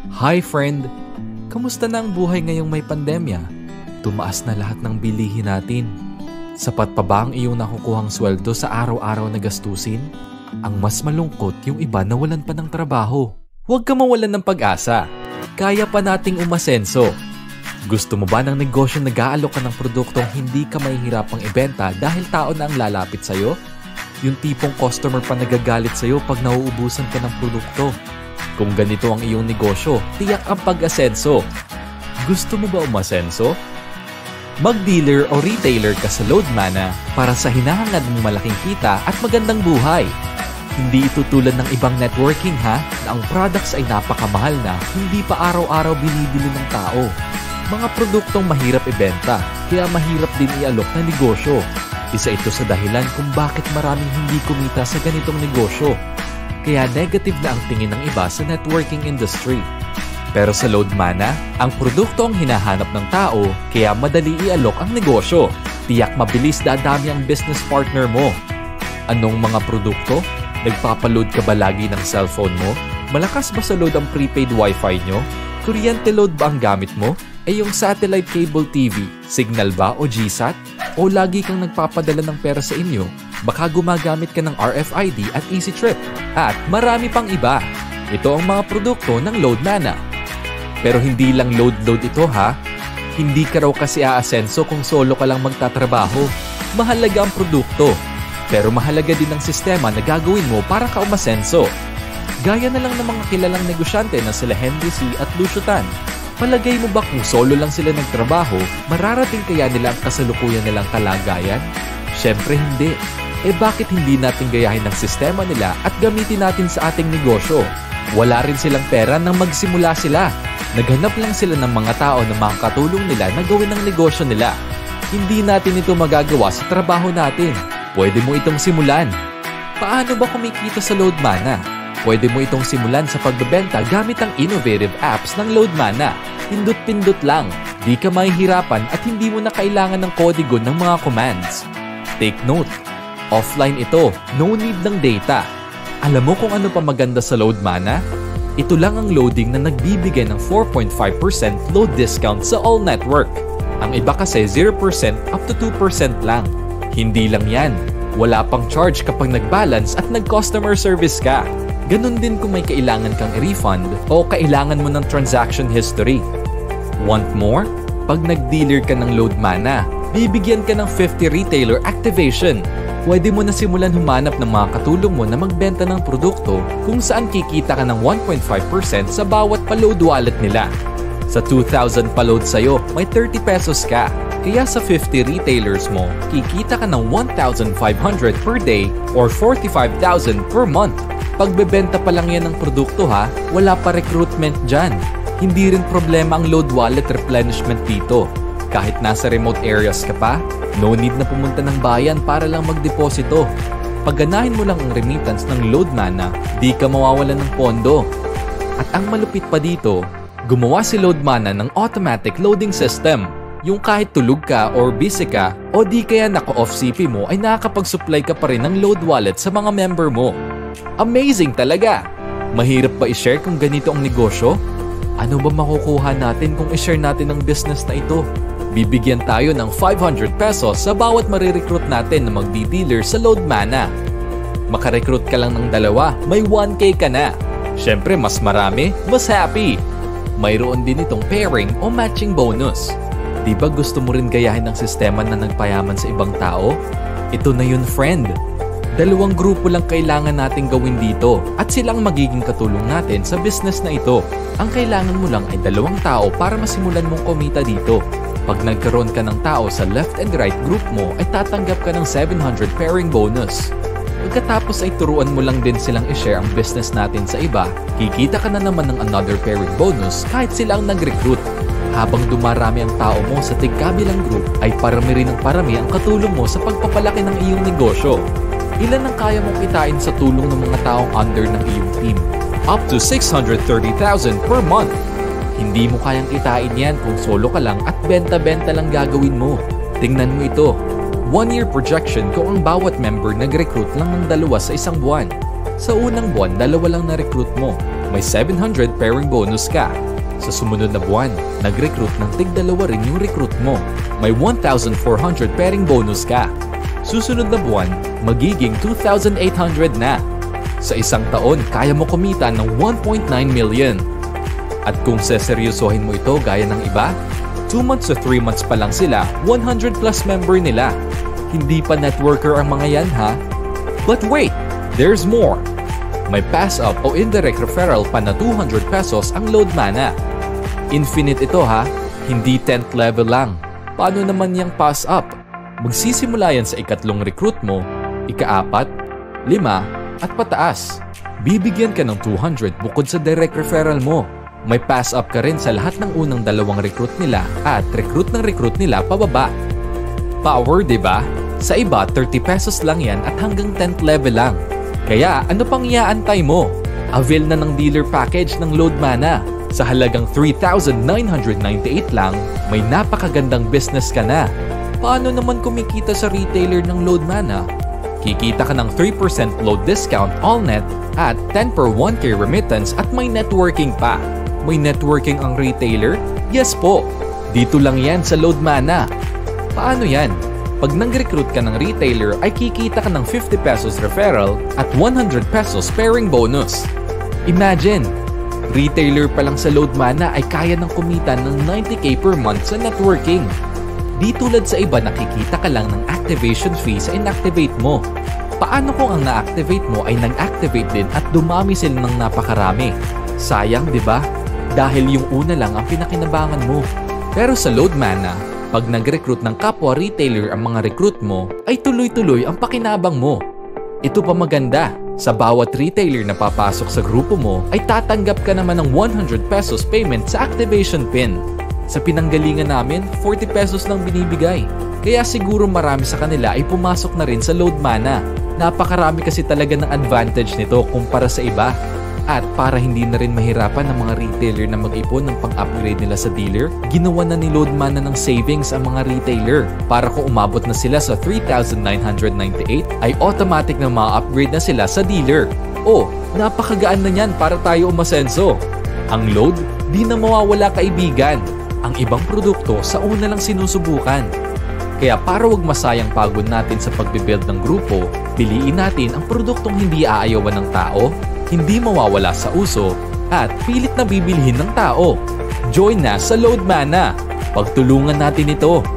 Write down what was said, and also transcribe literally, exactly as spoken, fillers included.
Hi friend! Kamusta na ang buhay ngayong may pandemya? Tumaas na lahat ng bilihin natin. Sapat pa ba ang iyong nakukuhang sweldo sa araw-araw na gastusin? Ang mas malungkot yung iba nawalan pa ng trabaho. Huwag ka mawalan ng pag-asa. Kaya pa nating umasenso. Gusto mo ba ng negosyo na nag-aalok ka ng produktong hindi ka mahihirapang ibenta dahil tao na ang lalapit sa'yo? Yung tipong customer pa nagagalit sa'yo pag nauubusan ka ng produkto. Kung ganito ang iyong negosyo, tiyak ang pag-asenso. Gusto mo ba umasenso? Mag-dealer o retailer ka sa Loadmana para sa hinahangad mong malaking kita at magandang buhay. Hindi ito tulad ng ibang networking ha, na ang products ay napakamahal na hindi pa araw-araw binibili ng tao. Mga produktong mahirap ibenta, kaya mahirap din ialok na negosyo. Isa ito sa dahilan kung bakit maraming hindi kumita sa ganitong negosyo. Kaya negative na ang tingin ng iba sa networking industry. Pero sa Loadmana, ang produkto ang hinahanap ng tao, kaya madali ialok ang negosyo. Tiyak mabilis dadami ang business partner mo. Anong mga produkto? Nagpapaload ka ba lagi ng cellphone mo? Malakas ba sa load ang prepaid wifi nyo? Kuryente load ba ang gamit mo? Ay yung satellite cable T V, signal ba o G SAT? O lagi kang nagpapadala ng pera sa inyo? Baka gumagamit ka ng R F I D at Easy Trip. At marami pang iba. Ito ang mga produkto ng Loadmana. Pero hindi lang load-load ito ha. Hindi ka raw kasi aasenso kung solo ka lang magtatrabaho. Mahalaga ang produkto. Pero mahalaga din ang sistema na gagawin mo para ka umasenso. Gaya na lang ng mga kilalang negosyante na sila Henry C. at Lucio Tan. Palagay mo ba kung solo lang sila nagtrabaho, mararating kaya nila ang kasalukuyan nilang kalagayan? Siyempre hindi. Eh bakit hindi natin gayahin ang sistema nila at gamitin natin sa ating negosyo? Wala rin silang pera nang magsimula sila. Naghanap lang sila ng mga tao na makakatulong nila na gawin ang negosyo nila. Hindi natin ito magagawa sa trabaho natin. Pwede mo itong simulan. Paano ba kumikita sa Loadmana? Pwede mo itong simulan sa pagbebenta gamit ang innovative apps ng Loadmana. Pindot-pindot lang. Di ka mahihirapan at hindi mo na kailangan ng kodigo ng mga commands. Take note. Offline ito. No need ng data. Alam mo kung ano pa maganda sa Loadmana? Ito lang ang loading na nagbibigay ng four point five percent load discount sa all network. Ang iba kasi zero percent up to two percent lang. Hindi lang yan. Wala pang charge kapag nag-balance at nag-customer service ka. Ganun din kung may kailangan kang i-refund o kailangan mo ng transaction history. Want more? Pag nag-dealer ka ng Loadmana, bibigyan ka ng fifty retailer activation. Pwede mo na simulan humanap ng mga katulong mo na magbenta ng produkto kung saan kikita ka ng one point five percent sa bawat pa-load wallet nila. Sa two thousand pa-load sa'yo, may thirty pesos ka. Kaya sa fifty retailers mo, kikita ka ng one thousand five hundred per day or forty-five thousand per month. Pagbebenta pa lang yan ng produkto ha, wala pa recruitment dyan. Hindi rin problema ang load wallet replenishment dito. Kahit nasa remote areas ka pa, no need na pumunta ng bayan para lang magdeposito. Pagganahin mo lang ang remittance ng Loadmana, di ka mawawalan ng pondo. At ang malupit pa dito, gumawa si Loadmana ng automatic loading system. Yung kahit tulog ka or busy ka o di kaya naka-off C P mo ay nakakapag-supply ka pa rin ng load wallet sa mga member mo. Amazing talaga! Mahirap ba i-share kung ganito ang negosyo? Ano ba makukuha natin kung i-share natin ang business na ito? Bibigyan tayo ng five hundred pesos sa bawat marirecruit natin na magdi-dealer sa Loadmana. Makarecruit ka lang ng dalawa, may one K ka na. Siyempre mas marami, mas happy. Mayroon din itong pairing o matching bonus. Di ba gusto mo rin gayahin ang sistema na nagpayaman sa ibang tao? Ito na yun friend. Dalawang grupo lang kailangan natin gawin dito at silang magiging katulong natin sa business na ito. Ang kailangan mo lang ay dalawang tao para masimulan mong kumita dito. Pag nagkaroon ka ng tao sa left and right group mo ay tatanggap ka ng seven hundred pairing bonus. Pagkatapos ay turuan mo lang din silang i-share ang business natin sa iba, kikita ka na naman ng another pairing bonus kahit sila ang nag-recruit. Habang dumarami ang tao mo sa tigkabilang group ay parami rin ang parami ang katulong mo sa pagpapalaki ng iyong negosyo. Ilan ang kaya mong kitain sa tulong ng mga taong under ng iyong team? Up to six hundred thirty thousand per month. Hindi mo kayang kitain yan kung solo ka lang at benta-benta lang gagawin mo. Tingnan mo ito. One-year projection kung ang bawat member nag-recruit lang ng dalawa sa isang buwan. Sa unang buwan, dalawa lang na-recruit mo. may seven hundred pairing bonus ka. Sa sumunod na buwan, nag-recruit ng tig-dalawa rin yung recruit mo. May one thousand four hundred pairing bonus ka. Susunod na buwan, magiging two thousand eight hundred na. Sa isang taon, kaya mo kumita ng one point nine million. At kung seseryosohin mo ito gaya ng iba, two months to three months pa lang sila, one hundred plus member nila. Hindi pa networker ang mga yan ha? But wait, there's more! May pass-up o indirect referral pa na two hundred pesos ang load mana. Infinite ito ha, hindi tenth level lang. Paano naman yung pass-up? Magsisimula yan sa ikatlong recruit mo, ikaapat, lima, at pataas. Bibigyan ka ng two hundred bukod sa direct referral mo. May pass-up ka rin sa lahat ng unang dalawang recruit nila at recruit ng recruit nila pababa. Power, diba? Sa iba, thirty pesos lang yan at hanggang tenth level lang. Kaya ano pang iaantay mo? Avail na ng dealer package ng load mana. Sa halagang three thousand nine hundred ninety-eight lang, may napakagandang business ka na. Paano naman kumikita sa retailer ng load mana? Kikita ka ng three percent load discount all net at ten per one K remittance at may networking pa. May networking ang retailer? Yes po! Dito lang yan sa load mana. Paano yan? Pag nag-recruit ka ng retailer ay kikita ka ng fifty pesos referral at one hundred pesos pairing bonus. Imagine, retailer pa lang sa load mana ay kaya ng kumita ng ninety K per month sa networking. Di tulad sa iba nakikita ka lang ng activation fee sa inactivate mo. Paano kung ang na-activate mo ay nag-activate din at dumami sila ng napakarami? Sayang, di ba? Dahil yung una lang ang pinakinabangan mo. Pero sa load mana, pag nag-recruit ng kapwa retailer ang mga recruit mo, ay tuloy-tuloy ang pakinabang mo. Ito pa maganda, sa bawat retailer na papasok sa grupo mo, ay tatanggap ka naman ng one hundred pesos payment sa activation pin. Sa pinanggalingan namin, forty pesos lang binibigay. Kaya siguro marami sa kanila ay pumasok na rin sa load mana. Napakarami kasi talaga ng advantage nito kumpara sa iba. At para hindi na rin mahirapan ng mga retailer na mag-ipon ng pang-upgrade nila sa dealer, ginawa na ni load mana ng savings ang mga retailer. Para kung umabot na sila sa three thousand nine hundred ninety-eight, ay automatic na ma-upgrade na sila sa dealer. Oh, napakagaan na niyan para tayo umasenso. Ang load, di na mawawala kaibigan. Ang ibang produkto sa una lang sinusubukan. Kaya para wag masayang pagod natin sa pagbibuild ng grupo, piliin natin ang produktong hindi aayawan ng tao, hindi mawawala sa uso, at pilit na bibilhin ng tao. Join na sa load mana. Pagtulungan natin ito.